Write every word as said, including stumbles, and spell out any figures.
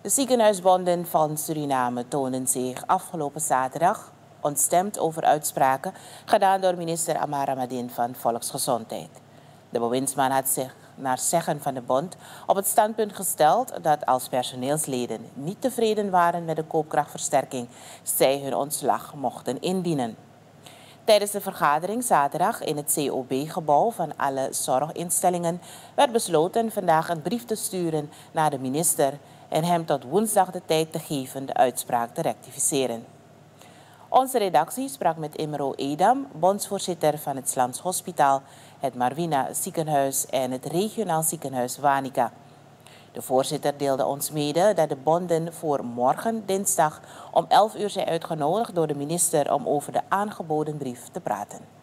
De ziekenhuisbonden van Suriname toonden zich afgelopen zaterdag ontstemd over uitspraken gedaan door minister Amara Madin van Volksgezondheid. De bewindsman had zich naar zeggen van de bond op het standpunt gesteld dat als personeelsleden niet tevreden waren met de koopkrachtversterking, zij hun ontslag mochten indienen. Tijdens de vergadering zaterdag in het C O B-gebouw van alle zorginstellingen werd besloten vandaag een brief te sturen naar de minister en hem tot woensdag de tijd te geven de uitspraak te rectificeren. Onze redactie sprak met Imro Edam, bondsvoorzitter van het Slans Hospitaal, het Marwina ziekenhuis en het regionaal ziekenhuis Wanica. De voorzitter deelde ons mede dat de bonden voor morgen dinsdag om elf uur zijn uitgenodigd door de minister om over de aangeboden brief te praten.